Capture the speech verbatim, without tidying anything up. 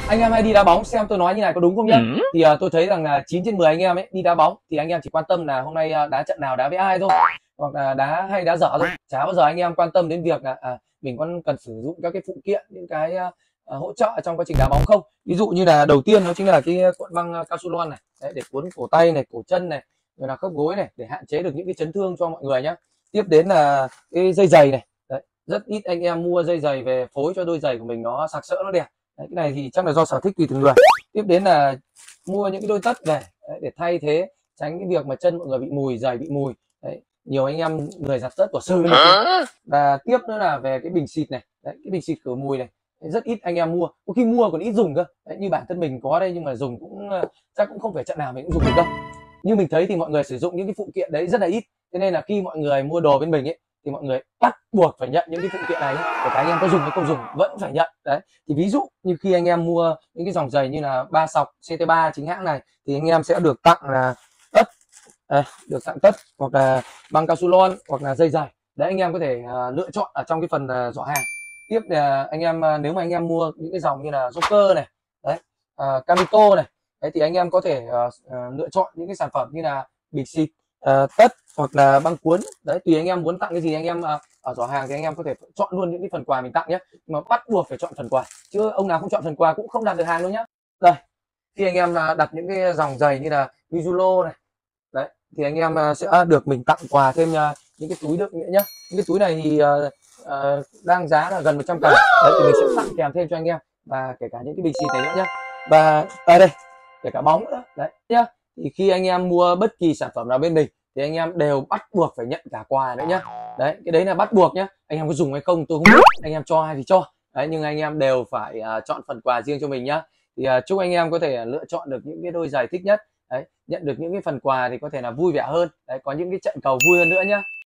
anh em hay đi đá bóng, xem tôi nói như này có đúng không nhá. Ừ. Thì uh, tôi thấy rằng là chín trên mười anh em ấy đi đá bóng thì anh em chỉ quan tâm là hôm nay uh, đá trận nào, đá với ai thôi, hoặc là đá hay đá dở thôi, chả bao giờ anh em quan tâm đến việc là à, mình có cần sử dụng các cái phụ kiện, những cái uh, uh, hỗ trợ trong quá trình đá bóng không. Ví dụ như là đầu tiên đó chính là cái cuộn băng uh, cao su lon này. Đấy, để cuốn cổ tay này, cổ chân này, rồi là khớp gối này, để hạn chế được những cái chấn thương cho mọi người nhá. Tiếp đến là cái dây giày này. Đấy, rất ít anh em mua dây giày về phối cho đôi giày của mình nó sặc sỡ, nó đẹp. Đấy, cái này thì chắc là do sở thích tùy từng người. Tiếp đến là mua những cái đôi tất về đấy, để thay thế, tránh cái việc mà chân mọi người bị mùi, giày bị mùi. Đấy, nhiều anh em người giặt tất của sư này. Và tiếp nữa là về cái bình xịt này. Đấy, cái bình xịt khử mùi này rất ít anh em mua, có khi mua còn ít dùng cơ. Đấy, như bản thân mình có đây, nhưng mà dùng cũng chắc cũng không phải trận nào mình cũng dùng được đâu. Như mình thấy thì mọi người sử dụng những cái phụ kiện đấy rất là ít, cho nên là khi mọi người mua đồ bên mình ấy thì mọi người bắt buộc phải nhận những cái phụ kiện này, để anh em có dùng hay không dùng vẫn phải nhận. Đấy, thì ví dụ như khi anh em mua những cái dòng giày như là ba sọc C T ba chính hãng này thì anh em sẽ được tặng là tất, à, được tặng tất hoặc là băng cao su lon hoặc là dây giày. Đấy, anh em có thể uh, lựa chọn ở trong cái phần uh, giỏ hàng. Tiếp là anh em uh, nếu mà anh em mua những cái dòng như là Joker này, đấy, uh, Camito này, đấy thì anh em có thể uh, uh, lựa chọn những cái sản phẩm như là bình xịt, uh, tất hoặc là băng cuốn. Đấy, tùy anh em muốn tặng cái gì, anh em uh, ở giỏ hàng thì anh em có thể chọn luôn những cái phần quà mình tặng nhé, mà bắt buộc phải chọn phần quà, chứ ông nào không chọn phần quà cũng không đặt được hàng đâu nhá. Đây, khi anh em uh, đặt những cái dòng giày như là Mizuno này, đấy thì anh em uh, sẽ được mình tặng quà thêm uh, những cái túi đựng nữa nhá. Những cái túi này thì uh, uh, đang giá là gần một trăm k. Đấy thì mình sẽ tặng kèm thêm cho anh em, và kể cả những cái bình xịt này nữa nhá. Và ở đây kể cả bóng nữa đấy nhá. Thì khi anh em mua bất kỳ sản phẩm nào bên mình thì anh em đều bắt buộc phải nhận cả quà nữa nhá. Đấy, cái đấy là bắt buộc nhá. Anh em có dùng hay không tôi không biết, anh em cho ai thì cho. Đấy, nhưng anh em đều phải uh, chọn phần quà riêng cho mình nhá. Thì uh, chúc anh em có thể lựa chọn được những cái đôi giày thích nhất. Đấy, nhận được những cái phần quà thì có thể là vui vẻ hơn. Đấy, có những cái trận cầu vui hơn nữa nhá.